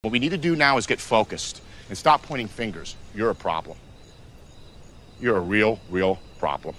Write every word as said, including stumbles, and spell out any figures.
What we need to do now is get focused and stop pointing fingers. You're a problem. You're a real, real problem.